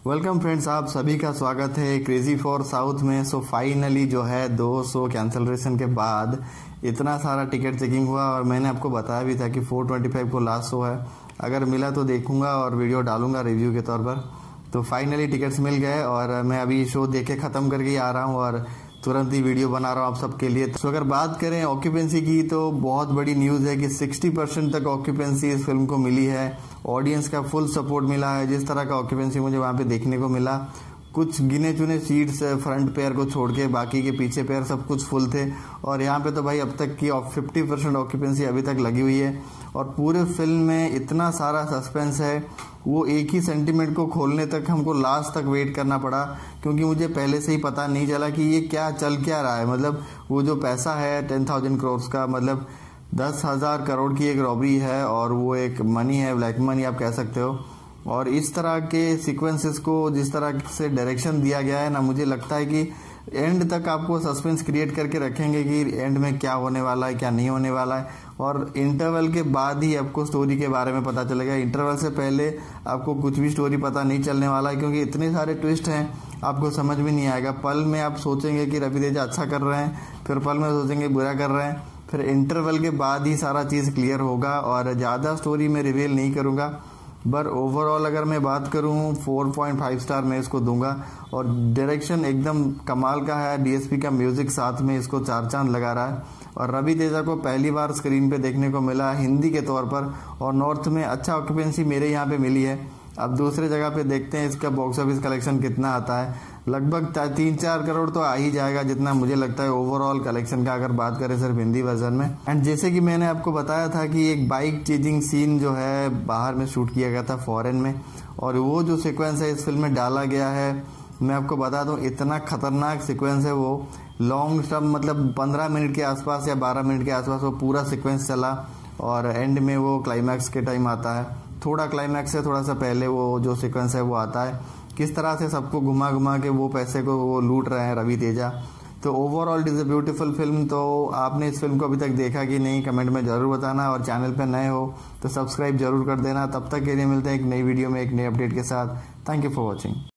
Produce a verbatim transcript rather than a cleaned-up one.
Welcome friends, आप सभी का स्वागत है क्रेजी फॉर साउथ में। सो फाइनली जो है दो सौ कैंसलेशन के बाद इतना सारा टिकट चेकिंग हुआ और मैंने आपको बताया भी था कि चार सौ पच्चीस को लास्ट शो है, अगर मिला तो देखूंगा और वीडियो डालूंगा रिव्यू के तौर पर। तो फाइनली टिकट्स मिल गए और मैं अभी शो देख के ख़त्म करके ही आ रहा हूँ और तुरंत ही वीडियो बना रहा हूँ आप सबके लिए। तो अगर बात करें ऑक्यूपेंसी की तो बहुत बड़ी न्यूज़ है कि साठ परसेंट तक ऑक्यूपेंसी इस फिल्म को मिली है। ऑडियंस का फुल सपोर्ट मिला है। जिस तरह का ऑक्यूपेंसी मुझे वहाँ पे देखने को मिला, कुछ गिने चुने सीट्स फ्रंट पेयर को छोड़ के बाकी के पीछे पेयर सब कुछ फुल थे। और यहाँ पे तो भाई अब तक की पचास परसेंट ऑक्यूपेंसी अभी तक लगी हुई है और पूरे फिल्म में इतना सारा सस्पेंस है, वो एक ही सेंटीमेंट को खोलने तक हमको लास्ट तक वेट करना पड़ा, क्योंकि मुझे पहले से ही पता नहीं चला कि ये क्या चल क्या रहा है। मतलब वो जो पैसा है टेन थाउजेंड करोड़ का, मतलब दस हजार करोड़ की एक रॉबरी है और वो एक मनी है, ब्लैक मनी आप कह सकते हो। और इस तरह के सीक्वेंसेस को जिस तरह से डायरेक्शन दिया गया है ना, मुझे लगता है कि एंड तक आपको सस्पेंस क्रिएट करके रखेंगे कि एंड में क्या होने वाला है क्या नहीं होने वाला है। और इंटरवल के बाद ही आपको स्टोरी के बारे में पता चलेगा। इंटरवल से पहले आपको कुछ भी स्टोरी पता नहीं चलने वाला है, क्योंकि इतने सारे ट्विस्ट हैं आपको समझ में नहीं आएगा। पल में आप सोचेंगे कि रवि तेजा अच्छा कर रहे हैं, फिर पल में सोचेंगे बुरा कर रहे हैं, फिर इंटरवल के बाद ही सारा चीज़ क्लियर होगा। और ज़्यादा स्टोरी में रिवील नहीं करूँगा, पर ओवरऑल अगर मैं बात करूँ चार पॉइंट पाँच स्टार मैं इसको दूंगा। और डायरेक्शन एकदम कमाल का है, डीएसपी का म्यूजिक साथ में इसको चार चांद लगा रहा है। और रवि तेजा को पहली बार स्क्रीन पे देखने को मिला हिंदी के तौर पर, और नॉर्थ में अच्छा ऑक्यूपेंसी मेरे यहाँ पे मिली है। अब दूसरे जगह पे देखते हैं इसका बॉक्स ऑफिस कलेक्शन कितना आता है। लगभग तीन चार करोड़ तो आ ही जाएगा, जितना मुझे लगता है ओवरऑल कलेक्शन का, अगर बात करें सिर्फ हिंदी वर्जन में। एंड जैसे कि मैंने आपको बताया था कि एक बाइक चेजिंग सीन जो है बाहर में शूट किया गया था फॉरेन में, और वो जो सीक्वेंस है इस फिल्म में डाला गया है, मैं आपको बता दूं इतना खतरनाक सीक्वेंस है वो। लॉन्ग टर्म मतलब पंद्रह मिनट के आसपास या बारह मिनट के आसपास वो पूरा सीक्वेंस चला और एंड में वो क्लाइमैक्स के टाइम आता है। थोड़ा क्लाइमैक्स से थोड़ा सा पहले वो जो सीक्वेंस है वो आता है, किस तरह से सबको घुमा घुमा के वो पैसे को वो लूट रहे हैं रवि तेजा। तो overall it is a beautiful film. तो आपने इस फिल्म को अभी तक देखा कि नहीं, कमेंट में ज़रूर बताना, और चैनल पे नए हो तो सब्सक्राइब जरूर कर देना। तब तक के लिए मिलते हैं एक नई वीडियो में एक नई अपडेट के साथ। Thank you for watching.